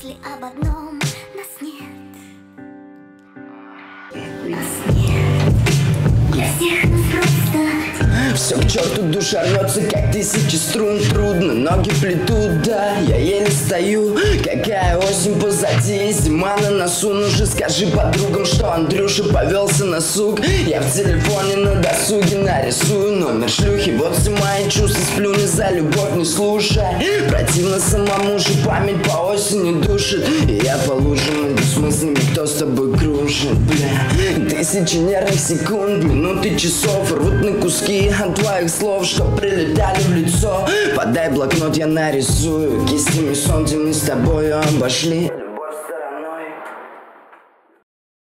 мысли об одном. Нас нет. Нас нет. Для всех нас просто. Все к черту, душа рвется, как тысячи струн. Трудно, ноги плетут, да, я еле стою. Какая осень позади, зима на носу. Ну же скажи подругам, что Андрюша повелся на сук. Я в телефоне на досуге нарисую номер шлюхи. Вот все мои чувства, сплю не за любовь, не слушай. Противно самому же, память по осени душит. И я по лужам иду с мыслями, кто с тобой кружит, бля. Тысячи нервных секунд, минуты, часов рвут на куски от твоих слов, что прилетали в лицо. Подай блокнот, я нарисую кистями сон, где мы с тобою обошли.